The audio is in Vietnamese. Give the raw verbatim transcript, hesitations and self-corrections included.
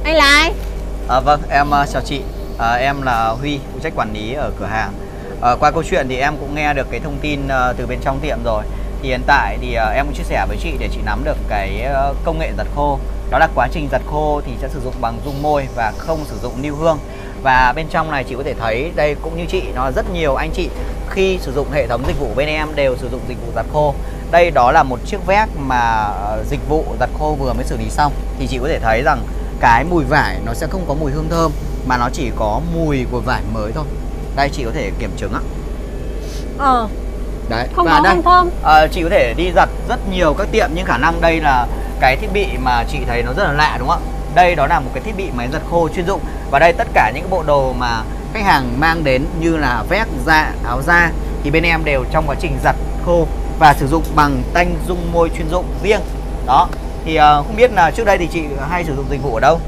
Anh là ai? À, vâng, em uh, chào chị. À, em là Huy, phụ trách quản lý ở cửa hàng. À, qua câu chuyện thì em cũng nghe được cái thông tin uh, từ bên trong tiệm rồi. Thì hiện tại thì uh, em cũng chia sẻ với chị để chị nắm được cái uh, công nghệ giặt khô. Đó là quá trình giặt khô thì sẽ sử dụng bằng dung môi và không sử dụng lưu hương. Và bên trong này chị có thể thấy đây cũng như chị, nó rất nhiều anh chị khi sử dụng hệ thống dịch vụ bên em đều sử dụng dịch vụ giặt khô. Đây đó là một chiếc vét mà uh, dịch vụ giặt khô vừa mới xử lý xong. Thì chị có thể thấy rằng cái mùi vải nó sẽ không có mùi hương thơm mà nó chỉ có mùi của vải mới thôi. Đây chị có thể kiểm chứng ạ. Ờ. Đấy. Không Và có đây, hương thơm. à, chị có thể đi giặt rất nhiều các tiệm nhưng khả năng đây là cái thiết bị mà chị thấy nó rất là lạ đúng không ạ? Đây đó là một cái thiết bị máy giặt khô chuyên dụng. Và đây tất cả những bộ đồ mà khách hàng mang đến như là vest, da, áo da thì bên em đều trong quá trình giặt khô và sử dụng bằng tanh dung môi chuyên dụng riêng. Đó. Thì uh, không biết là trước đây thì chị hay sử dụng dịch vụ ở đâu?